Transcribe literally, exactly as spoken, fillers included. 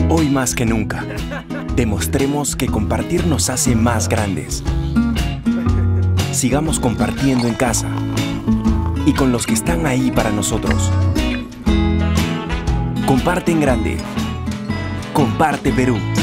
Hoy más que nunca, demostremos que compartir nos hace más grandes. Sigamos compartiendo en casa y con los que están ahí para nosotros. Comparte en grande. Comparte Perú.